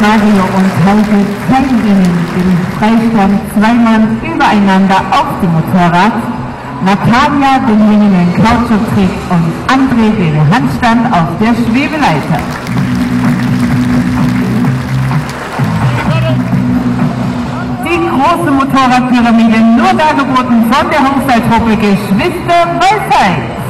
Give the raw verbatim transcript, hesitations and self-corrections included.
Mario und Heike zeigen Ihnen den Freistand zweimal übereinander auf dem Motorrad. Natalia den hängenden Kautschuktrick und André den Handstand auf der Schwebeleiter. Die große Motorradpyramide, nur dargeboten von der Hochseiltruppe Geschwister Weisheit.